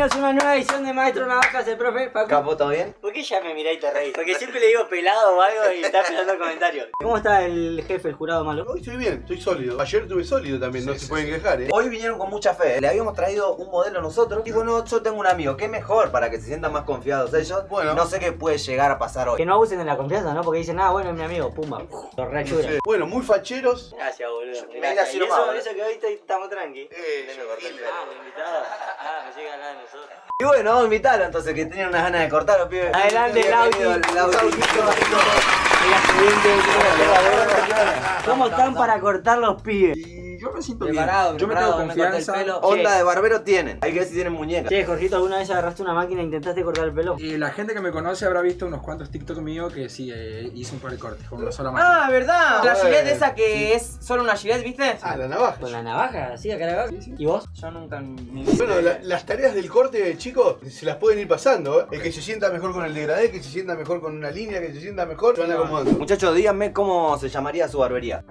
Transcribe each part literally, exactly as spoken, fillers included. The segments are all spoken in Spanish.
bienvenidos a una nueva edición de Maestro Navajas, el profe Facu. Capo, ¿todo bien? ¿Por qué ya me mirá y te reís? Porque siempre le digo pelado o algo y está esperando comentarios. ¿Cómo está el jefe, el jurado malo? Hoy estoy bien, estoy sólido. Ayer estuve sólido también, sí, no sí, se pueden sí. quejar, ¿eh? Hoy vinieron con mucha fe. Le habíamos traído un modelo nosotros. Y bueno, yo tengo un amigo. ¿Qué mejor para que se sientan más confiados ellos? Bueno, no sé qué puede llegar a pasar hoy. Que no abusen de la confianza, ¿no? Porque dicen, ah, bueno, es mi amigo, pumba. Lo reachura. Sí. Bueno, muy facheros. Gracias, boludo. Gracias. Gracias. Y eso, eso, eso que hoy estamos tranqui. Eh, ah, me invitado. Ah, me llega a hablar de nosotros. Y bueno, vamos a invitarlo entonces, que tenían unas ganas de cortar los pibes. Adelante, Lauti. ¿Cómo están para cortar los pibes? Y yo me siento preparado, bien. Yo me tengo confianza. Onda de barbero tienen. Hay que ver si tienen muñecas. Che, Jorgito, ¿alguna vez agarraste una máquina e intentaste cortar el pelo? Y la gente que me conoce habrá visto unos cuantos TikTok míos que sí, eh, hice un par de cortes con una sola máquina. Ah, ¿verdad? La Ah, Gillette eh, esa que sí. es solo una Gillette, ¿viste? Ah, la navaja. ¿Con la navaja? ¿Sí? ¿Acá la navaja? Sí, sí. ¿Y vos? Yo nunca en mi Bueno, la, las tareas del corte, chicos, se las pueden ir pasando, ¿eh? El que se sienta mejor con el degradé, que se sienta mejor con una línea, que se sienta mejor, se van acomodando. Muchachos, díganme cómo se llamaría su barbería.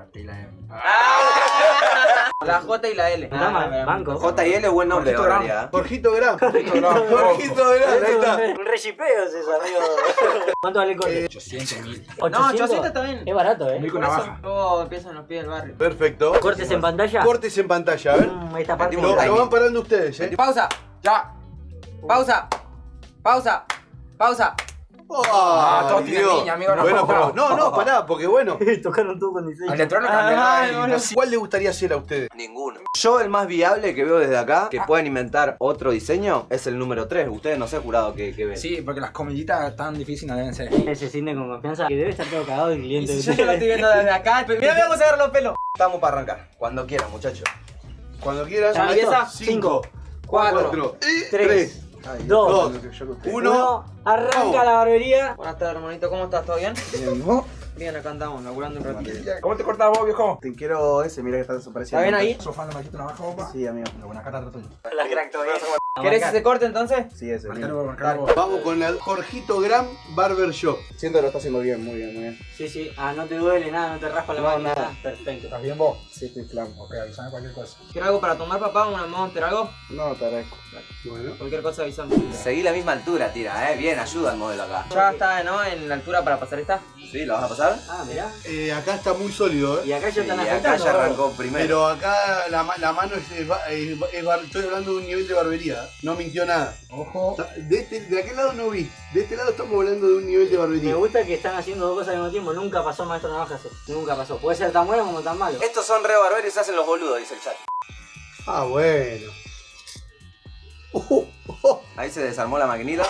La J y la L. Ah, banco. J y L es buen nombre de Jorgito barbería. Jorgito Gran. Jorgito Gran. Jorgito Gran, ahí está. Un rechipeo es eso, amigo. ¿Cuánto vale el corte? ochocientos mil. No, ochocientos también. Es barato, Mil ¿eh? con navaja. Luego empiezan los pies del barrio. Perfecto. ¿Cortes en pantalla? Cortes en pantalla, a ver. Mm, esta parte Metimos Lo, un lo van parando ustedes, ¿eh? Pausa. Ya. Pausa. Pausa. Pausa. Ah, todos tienen Dios. niña, amigo, no Bueno, jodas. pero no, no, pará, porque bueno. Tocaron todo con diseño. Al electrónico Ay, cambiar. bueno. ¿Cuál le gustaría hacer a ustedes? Ninguno. Yo el más viable que veo desde acá, que pueden inventar otro diseño, es el número tres. Ustedes no sé, jurado, que, que ven. Sí, porque las comillitas tan difíciles no deben ser. Se siente con confianza que debe estar todo cagado el Y cliente. si yo ya lo estoy viendo desde acá. Mira, me vamos a agarrar los pelos. Estamos para arrancar. Cuando quieran, muchachos. Cuando quieran. ¿Ya empieza? Cinco, Cuatro. cuatro, Tres. tres, Dos. dos, Uno. uno. Arranca Vamos. la barbería. Buenas tardes, hermanito. ¿Cómo estás? ¿Todo bien? ¿No? Bien, acá andamos, laburando un ratito. ¿Cómo te cortas vos, viejo? Te quiero ese, mira que está desapareciendo. ¿Está bien ahí? ¿Sos fan de Marquito Navaja, opa? Sí, amigo. Una buena cara tuya. La crack todavía. ¿Querés ese corte entonces? Sí, ese. Marcalo Bien. vos, marcalo vos. Vamos con la Jorgito Gran Barber Shop. Siento que lo está haciendo bien, muy bien, muy bien. Sí, sí. Ah, no te duele nada, no te raspa la No, máquina. nada. Perfecto. ¿Estás bien vos? Sí, estoy flam. Ok, avísame cualquier cosa. ¿Quieres algo para tomar, papá? ¿Una Monster, algo? No, te agradezco. Bueno. Cualquier cosa avísame. Seguí la misma altura, tira, eh. Bien, ayuda al modelo acá. Ya está, ¿no? En la altura para pasar esta. ¿Sí? ¿Lo vas a pasar? Ah, mirá. Eh, acá está muy sólido, Y ¿eh? acá ya Y están acá afectando. ya arrancó primero. Pero acá la, ma- la mano es, es ba- es ba- es bar- estoy hablando de un nivel de barbería. No mintió nada. Ojo. De, este, de aquel lado no vi. De este lado estamos hablando de un nivel de Me barbería. gusta que están haciendo dos cosas al mismo tiempo. Nunca pasó Maestro Navajas. Nunca pasó. Puede ser tan bueno como tan malo. Estos son re barberos y se hacen los boludos, dice el chat. Ah, bueno. Oh, oh. Ahí se desarmó la maquinita.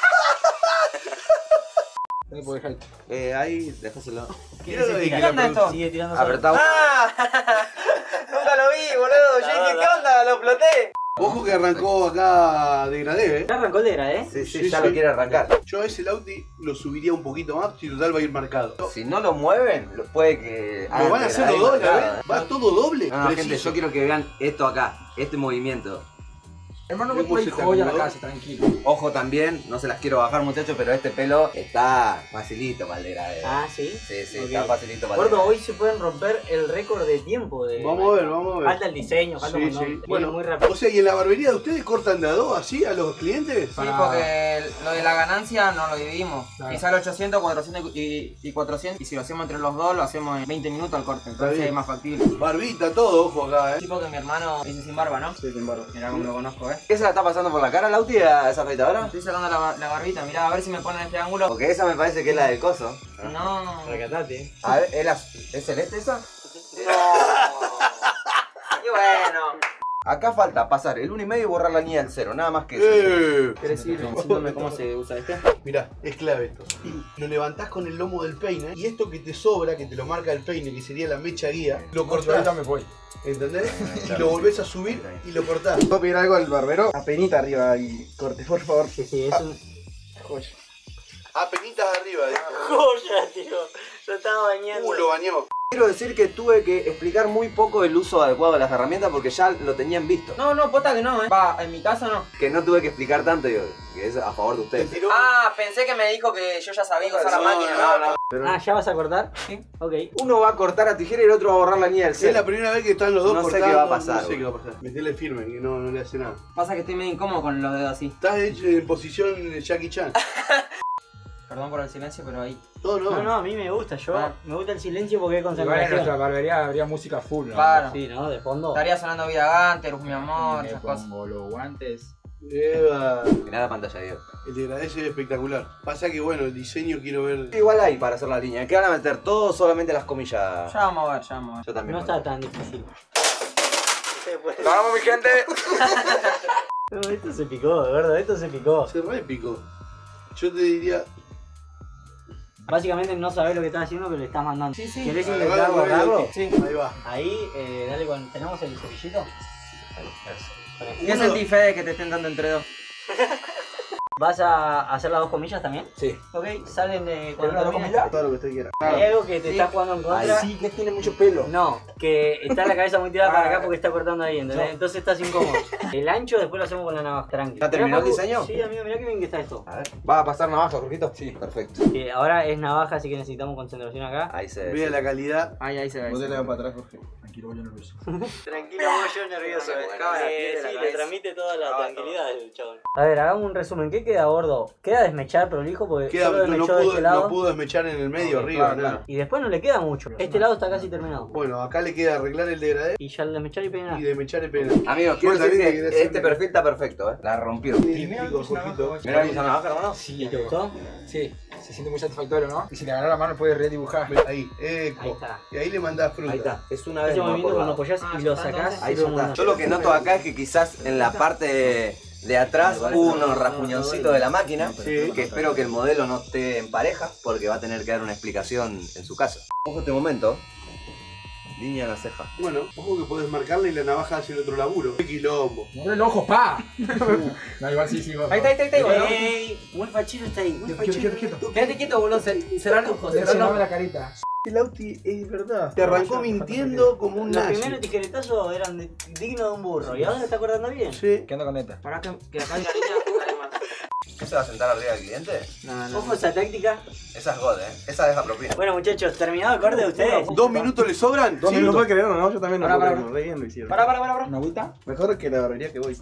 Ahí podés dejar. Eh, ahí, dejáselo. Mira lo de que ¿Qué la onda esto? Sigue tirando solo. Apretamos. ¡Ah! Nunca lo vi, boludo. Yo dije, ¿qué onda? Lo exploté. Ojo que arrancó acá degradé, ¿eh? Ya arrancó el Dera, ¿eh? Sí, sí, Sí, ya sí. lo quiere arrancar. Yo a ese Lauti lo subiría un poquito más, si total va a ir marcado. Si no lo mueven, lo- puede que. ¿Lo van a hacer los doble, a ver? ¿Va todo doble? No, no, gente, Preciso. yo quiero que vean esto acá, este movimiento. Hermano, ¿Qué vos traes música, joya a la boludo? casa, tranquilo. Ojo también, no se las quiero bajar, muchachos, pero este pelo está facilito para el degradé. Ah, sí. Sí, sí, Ok. está facilito para el Gordo, degradé. hoy se pueden romper el récord de tiempo de. Vamos a ver, vamos a ver. Falta el diseño, falta Sí, un montón. sí. Viene Bueno, muy rápido. o sea, ¿y en la barbería de ustedes cortan de a dos así a los clientes? Sí, porque lo de la ganancia no lo dividimos. Claro. Y sale ochocientos, cuatrocientos y, y cuatrocientos. Y si lo hacemos entre los dos, lo hacemos en veinte minutos al corte. Entonces bien. es más factible. Barbita, todo, ojo acá, ¿eh? Tipo que mi hermano dice sin barba, ¿no? Sí, sin barba. Mirá cómo lo conozco, ¿eh? ¿Qué se la está pasando por la cara, Lauti, a esa afeitadora? Estoy sacando la, bar- la barbita, mirá, a ver si me ponen este ángulo. Porque esa me parece que es la del coso. No. Recatate. A ver, ¿es, la- ¿es celeste esa? Y bueno. Acá falta pasar el uno y medio y borrar la línea del cero, nada más que eso. Eh. ¿Querés ir diciéndome cómo se usa este? Mirá, es clave esto. Y lo levantás con el lomo del peine y esto que te sobra, que te lo marca el peine, que sería la mecha guía, lo Corto, ahorita cortás, me voy. ¿entendés? Y lo volvés a subir y lo cortás. ¿Puedo pedir algo al barbero? Apenita arriba y corte, por favor. Sí, sí, es un. Joya. Apenitas arriba, dijo. Joya, tío. Lo estaba bañando. Uh, lo bañó. Quiero decir que tuve que explicar muy poco el uso adecuado de las herramientas porque ya lo tenían visto. No, no, posta que no, eh. Va, en mi caso no. Que no tuve que explicar tanto, digo, que es a favor de ustedes. Ah, pensé que me dijo que yo ya sabía usar la No, máquina. no, no. Pero Ah, ¿ya vas a cortar? Sí. Ok. Uno va a cortar a tijera y el otro va a borrar la niña del es cel. la primera vez que están los dos No sé cortando. qué va a pasar, No sé boludo. qué va a pasar. Metele firme, que no, no le hace nada. Pasa que estoy medio incómodo con los dedos así. Estás hecho en posición Jackie Chan. Perdón por el silencio, pero ahí. No, no. No, no, a mí me gusta. Yo Ah. me gusta el silencio porque hay Igual en concentración. nuestra barbería habría música full, ¿no? Claro. Sí, ¿no? De fondo. Estaría sonando Vida Ganter, mi amor, Me esas cosas. pongo los guantes. Eva. Mirá la pantalla, Diego. El degradé es espectacular. Pasa que bueno, el diseño quiero ver. Igual hay para hacer la línea. ¿Qué van a meter? Todo solamente las comillas. Ya vamos a ver, ya vamos a ver. Yo también. No está tan difícil. ¡Vamos, mi gente! No, esto se picó, de verdad, esto se picó. Se re épico. Yo te diría. Básicamente no sabés lo que estás haciendo, pero le estás mandando. Sí, sí. ¿Querés Ah, intentar vale, vale, borrarlo? ok. Sí. Ahí va. Ahí, eh, dale con... ¿Tenemos el cepillito? ¿Qué Uno- sentís, Fede, que te estén dando entre dos? ¿Vas a hacer las dos comillas también? Sí. Ok, salen de... ¿Con una termine. comilla? Todo lo que usted quiera. Hay algo que te Sí. está jugando en contra. Sí, que tiene mucho pelo. No, que está la cabeza muy tirada para Ah. acá porque está cortando ahí, ¿entendés? No. Entonces estás incómodo. El ancho después lo hacemos con la navaja, tranqui. ¿Ya terminó Mirá, el Paco, diseño? Sí, amigo, mirá que bien que está esto. A ver. ¿Va a pasar navaja, Jorgito? Sí. Perfecto. Eh, ahora es navaja, así que necesitamos concentración acá. Ahí se ve. Mira la calidad. Ahí, ahí se ve. ahí Vos se te ve. la para atrás, Jorge. Tranquilo, voy nervioso. Tranquilo, yo nervioso. Me acaba la piel de la sí, le cabeza. transmite toda la Ah, tranquilidad del chabón. A ver, hagamos un resumen. ¿Qué queda, gordo? Queda desmechar prolijo porque Queda, solo no, desmechó de pudo, este lado. no pudo desmechar en el medio Ok, arriba, claro, nada. Y después no le queda mucho. Este lado está casi terminado. Bueno, acá le queda arreglar el degradé Y ya el desmechar y peinar. y desmechar el pelo. Amigos, quiero Bueno, decir también que te quería hacer- este perfil está perfecto, ¿eh? La rompió. Típico, Jorgito. ¿Mirá esa navaja, hermano? Sí, ¿Te te gustó? Sí, se siente muy satisfactorio, ¿no? Y si le agarra la mano puede redibujar. Ahí, eco. Ahí está. Y ahí le mandás fruta. Ahí está. Es una vez Ese nomás movimiento por cuando lado. apoyás Ah, y lo ya está, sacás. entonces. Ahí sirve ya muy está. bien. Yo lo que noto acá es que quizás en la parte de atrás hubo unos rasguñoncitos de la máquina. Sí. Que espero que el modelo no esté en pareja porque va a tener que dar una explicación en su casa. Ojo este momento. Línea en la ceja. Bueno, ojo que podés marcarle y la navaja hace el otro laburo. ¡Qué quilombo! ¡Mueve el ojo, pa! No, igual sí, sí. Ahí está, ahí está, ahí está, boludo. ¡Ey! Buen fachero está ahí. Buen Quieto, fachero. quieto, quieto. Quédate quieto, boludo. cer- Cerrar los ojos, cerrar los Cerrame ojos. la carita. El Auti es verdad. Te arrancó mintiendo como un Los nazi. primeros tijeretazos eran de- dignos de un burro. ¿Y ahora se está acordando bien? Sí. ¿Qué onda con esta? Pará que, que acá hay la línea. Dale, más. ¿Qué se va a sentar arriba del cliente? No, no. Ojo esa táctica. Esa es God, ¿eh? Esa es apropiada. Bueno, muchachos, ¿terminado el corte de ustedes? ¿Dos minutos le sobran? Dos Sí, minutos, lo puedes creerlo, ¿no? Yo también lo Pará, puedo pará, creer, re bien lo hicieron. Pará, pará, pará, pará. ¿Una agüita? Mejor que la barbería que voy.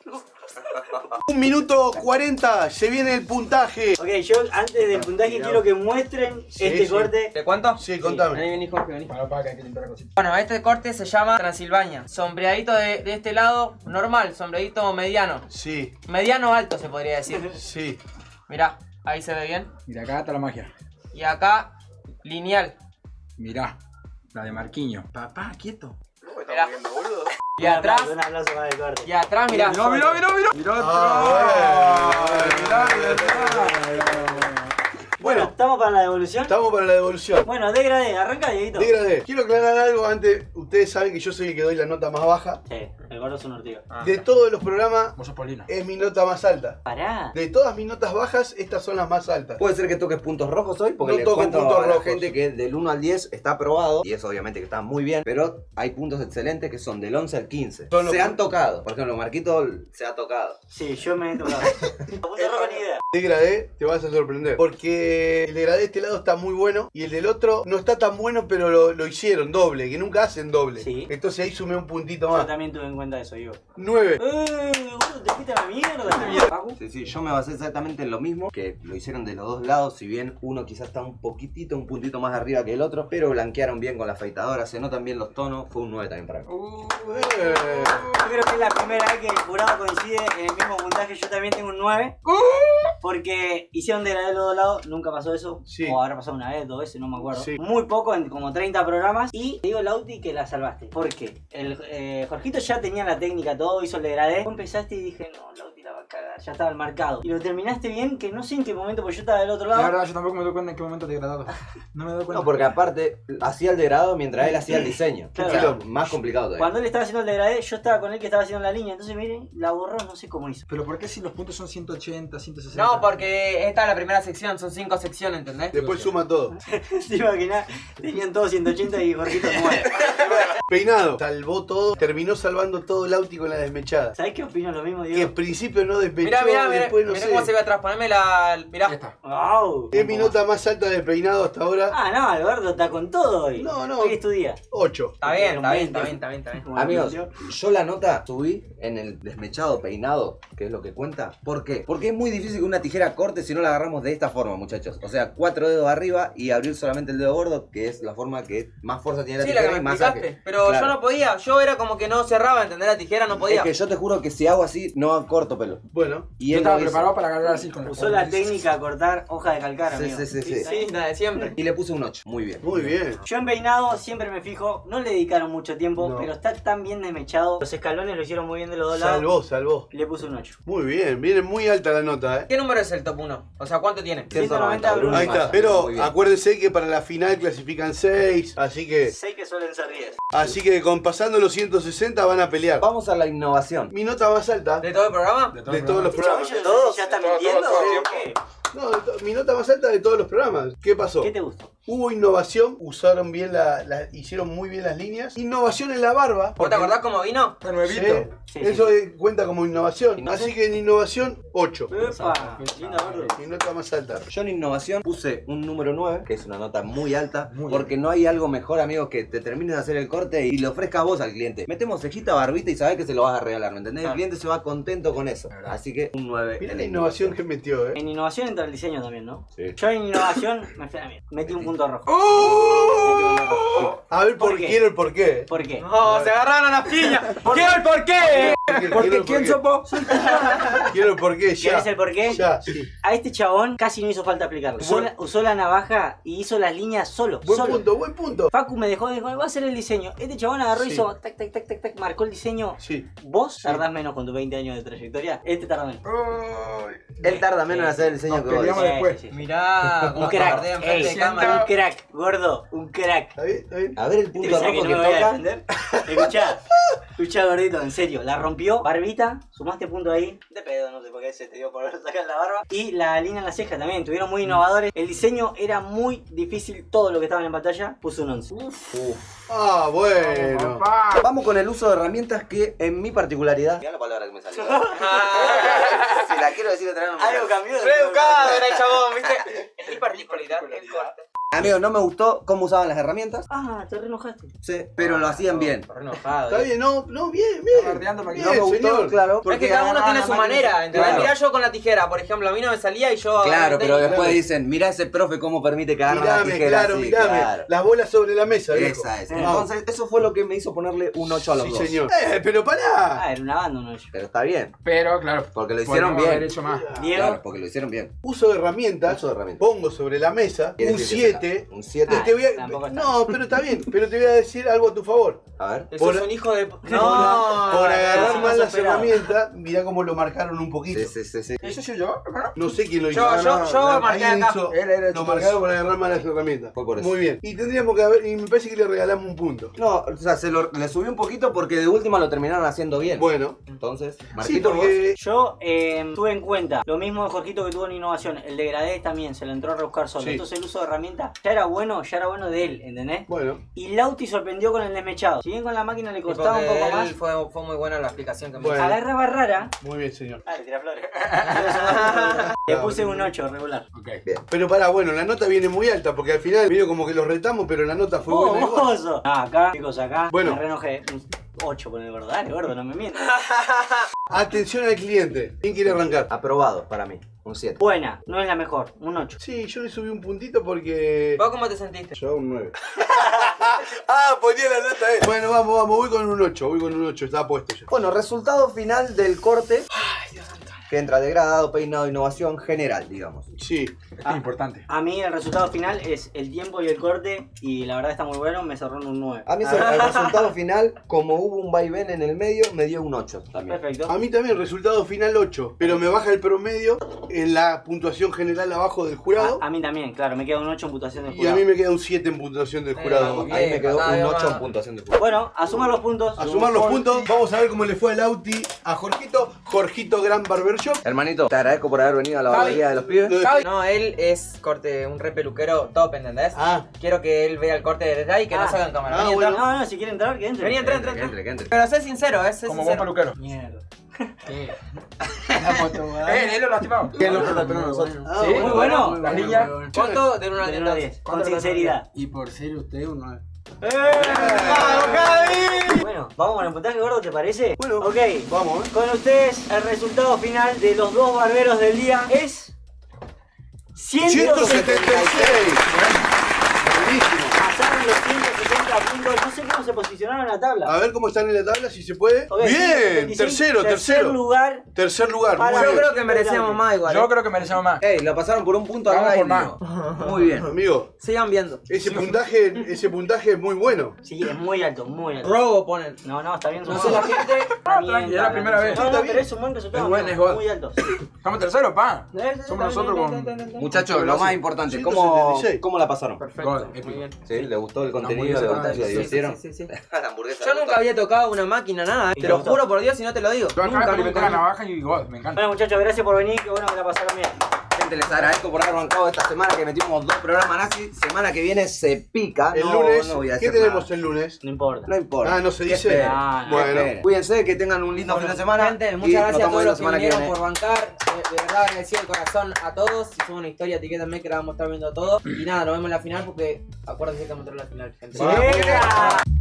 Un minuto cuarenta, se viene el puntaje. Ok, yo antes del puntaje quiero que muestren Sí, este sí. corte. ¿Te cuento? Sí, contame. Vení, vení, Jorge, vení. Para, para, que hay que limpiar la cosita. Bueno, este corte se llama Transilvania. Sombreadito de, de este lado, normal, sombreadito mediano. Sí, Mediano alto se podría decir. sí. Mirá, ahí se ve bien. Mira, acá está la magia. Y acá, lineal. Mirá, la de Marquiño. Papá, quieto. Mirá. Y Un atrás, aplauso, un aplauso para el corte. y atrás, mirá. Mirá, mirá, mirá, mirá. Mirá, Ah, mirá, mirá. Bueno, ¿estamos para la devolución? Estamos para la devolución. Bueno, degradé, arranca, Dieguito. Degradé. Quiero aclarar algo antes. Ustedes saben que yo soy el que doy la nota más baja. Sí, el gordo es un ortigo. Ah. De todos los programas, Vos sos Polina. es mi nota más alta. Pará. De todas mis notas bajas, estas son las más altas. Puede ser que toques puntos rojos hoy porque No le toco cuento puntos a la rojos. gente que del uno al diez está aprobado y eso obviamente que está muy bien, pero hay puntos excelentes que son del once al quince. Son los Se pu- han tocado. Por ejemplo, Marquito se ha tocado. Sí, yo me he tocado. Punto rojo ni idea. Degradé, te vas a sorprender. Porque el degradé de este lado está muy bueno y el del otro no está tan bueno, pero lo, lo hicieron doble, que nunca hacen doble. Sí. Entonces ahí sumé un puntito Yo más. también tuve en cuenta eso, digo. nueve. ¡Eh! Gordo, te fuiste a la mierda. Pacu. Sí, sí, yo me basé exactamente en lo mismo, que lo hicieron de los dos lados, si bien uno quizás está un poquitito, un puntito más arriba que el otro, pero blanquearon bien con la afeitadora, se notan bien los tonos, fue un nueve también para mí. Eh. Yo creo que es la primera vez que el jurado coincide en el mismo puntaje. Yo también tengo un nueve. Porque hicieron degradé de los dos lados, nunca pasó eso. Sí. O habrá pasado una vez, dos veces, no me acuerdo. Sí. Muy poco, en como treinta programas. Y te digo, Lauti, que la salvaste. ¿Por qué? El eh, Jorgito ya tenía la técnica, todo, hizo el degradé. Vos empezaste y dije, no, Lauti la va a a cagar, ya estaba el marcado. Y lo terminaste bien, que no sé en qué momento, porque yo estaba del otro lado. La verdad, yo tampoco me doy cuenta en qué momento te degradado. No me doy cuenta. No, porque aparte hacía el degradado mientras él hacía el diseño. Claro. O sea, más complicado todavía. Cuando él estaba haciendo el degradé, yo estaba con él que estaba haciendo la línea. Entonces, miren, la borró, no sé cómo hizo. Pero ¿por qué si los puntos son ciento ochenta, ciento sesenta? No, porque esta es la primera sección, son cinco secciones, ¿entendés? Después suma todo. Se imagina, tenían todos ciento ochenta y Jorgito nueve. Peinado. Salvó todo. Terminó salvando todo el Auti con la desmechada. ¿Sabés qué opino lo mismo, Que Diego? en principio no despechó, Mirá, mirá, mirá, después no mirá sé. cómo se ve atrás, poneme la... Mirá. Esta. Wow. Es mi nota más alta de peinado hasta ahora. Ah, no, Alberto está con todo hoy. No, no. Hoy es tu día. ocho. Está bien, está bien, está bien, está bien, está bien. Como Amigos, el yo la nota subí en el desmechado peinado, que es lo que cuenta. ¿Por qué? Porque es muy difícil que una tijera corte si no la agarramos de esta forma, muchachos. O sea, cuatro dedos arriba y abrir solamente el dedo gordo, que es la forma que más fuerza tiene la Sí, la tijera que y me más explicaste. ágil. Pero Claro. yo no podía, yo era como que no cerraba, ¿entendés? La tijera no podía. Es que yo te juro que si hago así, no corto pelo. Bueno. Y Yo él estaba lo hizo. preparado para agarrar así con la Usó la técnica de cortar hoja de calcar, Sí, amigo. sí, sí, sí. Sí, la de siempre. Y le puse un ocho. Muy bien. Muy bien. Yo en peinado siempre me fijo, no le dedicaron mucho tiempo, No. pero está tan bien desmechado. Los escalones lo hicieron muy bien de los dos lados. Salvó, salvó. Le puse un ocho. Muy bien. Viene muy alta la nota, eh. ¿Qué número es el top uno? O sea, ¿cuánto tiene? ciento noventa Bruno Ahí Massa. está. Pero Muy bien. acuérdense que para la final clasifican seis. Así que. Sé que suelen ser diez. Así que con pasando los ciento sesenta van a pelear. Vamos a la innovación. Mi nota más alta ¿De todo el programa? de todos los ¿Este programas. chavallo ¿Todos? ¿Ya está Todo, todo, mintiendo? todo, ¿O todo. qué? No, de to- mi nota más alta de todos los programas. ¿Qué pasó? ¿Qué te gustó? Hubo innovación, usaron bien la, la- hicieron muy bien las líneas. Innovación en la barba. ¿Vos te acordás cómo vino? Está Sí, nuevito. Sí, eso eh, cuenta como innovación. ¿Innovación? Así que en innovación, ocho. Epa, linda gordo. Mi nota más alta. Yo en innovación puse un número nueve, que es una nota muy alta, Muy porque no hay algo mejor, amigos, que te termines de hacer el corte y le ofrezcas vos al cliente. Metemos cejita, barbita y sabés que se lo vas a regalar, ¿me entendés? El cliente se va contento con eso. Verdad. Así que un nueve. Mira en la innovación que metió, eh. En innovación entra el diseño también, ¿no? Sí. Yo en innovación me fui a la mierda. Metí un punto rojo. ¡Oh! A ver, por, ¿Por qué? quiero el por qué. ¿Por qué? No, se agarraron a las piñas. ¿Qué el por qué? Porque Quiero el ¿quién por sopó? qué. Quiero el por qué, ya. ¿Quieres el por qué? Ya, sí. A este chabón casi no hizo falta explicarlo. Usó, la, usó la navaja y hizo las líneas solo. Buen solo. punto, buen punto. Facu me dejó, dijo, voy a hacer el diseño. Este chabón agarró y Sí. hizo tac, tac, tac, tac, tac, marcó el diseño. Sí. Vos tardás menos con tus veinte años de trayectoria. Este tarda menos. Él tarda menos en hacer el diseño Nos que vos. peleamos Sí, después. sí, sí. Mirá, Un crack. tardé enfrente Ey, de siento- cámara. un crack, gordo, un crack. ¿Está bien? ¿Está bien? A ver el ¿Te punto pensás que rojo no que me voy a toca. defender? Escuchá, escuchá gordito, en serio, la rompió, barbita, sumaste punto ahí, de pedo, no sé por qué se te dio por sacar la barba, y la línea en la ceja también, estuvieron muy innovadores, el diseño era muy difícil, todo lo que estaba en pantalla, puse un once. Ah, bueno. Papá. Vamos con el uso de herramientas que en mi particularidad. Mirá la palabra que me salió. Si la quiero decir otra vez no me Algo sale. cambió. Re educado era el chabón, ¿viste? En mi particularidad, el corte. Amigos, no me gustó cómo usaban las herramientas. Ah, te re enojaste. Sí, pero lo hacían bien. Re enojado. Está bien, no, no, bien, Está bien. bardeando para que Bien, No me gustó, señor. claro. Es que cada uno agarraban tiene la su máquina y- manera, ¿entendés? Claro. Mirá yo con la tijera, por ejemplo, a mí no me salía y yo... Claro, pero agarré- después Claro. dicen, mirá ese profe cómo permite que agarre la Mirame, tijera claro, así, mirame. claro. Las bolas sobre la mesa, viejo. Esa es. Vamos. Entonces, eso fue lo que me hizo ponerle un ocho a los Sí, dos. señor. Eh, pero pará. Ah, era una banda uno ellos. Pero está bien, Pero, claro. porque lo hicieron podríamos haber bien. hecho más. Diego, Claro, porque lo hicieron bien. Uso de herramientas. Uso de herramientas. Pongo sobre la mesa Quiere un decir que será siete. Un siete. Ah, Te voy a- tampoco está. No, pero está bien. Pero te voy a decir algo a tu favor. A ver. Eso Por- es un hijo de... Por, No, por agarrar no, mal no las superado. herramientas, mirá cómo lo marcaron un poquito. Sí, sí, sí, sí. ¿Eso soy yo, hermano? No sé quién lo hizo. Yo- Ah, yo- no, yo la- marqué alguien acá. hizo- Él era el Lo chico. marcaron por agarrar malas herramientas. Fue por eso. Muy bien. Y tendríamos que haber. Y me parece que le regalamos un punto. No, o sea, se lo, le subí un poquito porque de última lo terminaron haciendo bien. Bueno. Entonces, Sí, Marquito, vos. porque. yo eh, tuve en cuenta lo mismo de Jorgito que tuvo en innovación. El degradé también se lo entró a rebuscar solo. Sí. Entonces el uso de herramientas ya era bueno, ya era bueno de él, ¿entendés? Bueno. Y Lauti sorprendió con el desmechado. Si bien con la máquina le Y costaba un porque poco más, él Fue, fue muy buena la explicación que me Bueno. hizo. agarraba rara. Muy bien, señor. Ah, le tira flores. Le puse un ocho regular. Ok. Pero pará, bueno, la nota viene muy alta porque al final medio como que los retamos, pero la nota fue ¡Oh, buena. igual. mozo! Ah, acá, chicos, acá. Bueno. Me re enojé. Un ocho por el gordo. Dale, gordo, no me mientas. Atención al cliente. ¿Quién quiere arrancar? Aprobado para mí. Un siete. Buena, no es la mejor. Un ocho. Sí, yo le subí un puntito porque. ¿Vos cómo te sentiste? Yo un nueve. Ah, ponía la nota eh. Bueno, vamos, vamos, voy con un ocho, voy con un ocho, está puesto ya. Bueno, resultado final del corte. que entra degradado, peinado, innovación general, digamos. Sí. Esto es importante. A mí el resultado final es el tiempo y el corte y la verdad está muy bueno, me cerró en un nueve. A mí el resultado final, como hubo un vaivén en el medio, me dio un ocho también. Perfecto. A mí también resultado final ocho, pero me baja el promedio en la puntuación general abajo del jurado. A, a mí también, claro, me queda un ocho en puntuación del Y jurado. a mí me queda un siete en puntuación del jurado. Eh, A mí me quedó Acá un veo ocho más. en puntuación del jurado. Bueno, a sumar los puntos. A sumar los puntos, vamos a ver cómo le fue al Auti a Jorgito. Jorgito Gran Barber Shop. Hermanito, te agradezco por haber venido a la Javi. barbería de los pibes. Lo de- Javi- No, él es corte, un re peluquero top, ¿entendés? Ah, Quiero que él vea el corte desde ahí y que Ah. no salga en cámara. Ah, Vení, bueno. entra. No, no, si quiere entrar, que entre. Vení, entra, Que entra, entre, entra. que entre. Pero sé sincero, eh, sé Como buen sincero. peluquero. Mierda. Eh, él lo lastimamos. ¿Quién lo lastimó a nosotros? ah, Sí, Muy bueno. Las líneas. ¿Cuánto? De uno a De uno a diez. diez, con sinceridad. Y por ser usted un nueve. Bueno, vamos con el puntaje gordo, ¿te parece? Bueno, ok. vamos, ¿eh? Con ustedes, el resultado final de los dos barberos del día es ciento setenta y seis. Buenísimo. Pasaron los ciento setenta puntos. No sé cómo se posicionaron en la tabla. A ver cómo están en la tabla, si se puede. Ok, Bien, veintiséis, tercero, tercer tercero. lugar. Tercer lugar, muy Para- Yo bien. creo que merecemos más igual. Yo eh. creo que merecemos más. Ey, la pasaron por un punto Vamos al por aire. Muy bien. Amigo, Sigan viendo. ese puntaje, ese puntaje es muy bueno. Sí, es muy alto, muy alto. Robo ponen. No, no, está bien. No sumado. sé la gente. Está bien, tranqui, es la está primera bien. vez. No, no, Está pero bien. es un buen resultado. Es buen, amigo, es gol. muy alto. Estamos terceros, pa. Somos nosotros con. Muchachos, lo más importante, ciento ¿cómo, setenta y seis. ¿cómo la pasaron? Perfecto. Gol, Muy épico. bien. ¿Sí? ¿Le gustó el La contenido? ¿Le hamburguesa gustó? está- ¿Se Sí, divirtieron? sí, sí, sí. La hamburguesa. Yo ¿le nunca gustó? había tocado una máquina, nada. ¿Y Te lo te juro por Dios si no te lo digo. Yo acá Nunca, experimenté la nunca. navaja y gol, me encanta. Bueno, muchachos, gracias por venir. Qué bueno que la pasaron bien. Gente, les agradezco por haber bancado esta semana que metimos dos programas nazi. Semana que viene se pica. El no, lunes, no voy a ¿qué decir tenemos nada. el lunes? No importa. No importa. Ah, no se ¿Qué dice. esperen? Ah, no. ¿Qué Bueno. esperen? Cuídense, que tengan un lindo fin de semana. Gente, y muchas nos gracias a estamos todos viendo los que semana que vinieron viene. por bancar. De, de verdad agradecido de corazón a todos. Si subo una historia, etiquétenme que la vamos a estar viendo todo. Y nada, nos vemos en la final porque acuérdense que vamos a entrar en la final, gente. ¡Venga!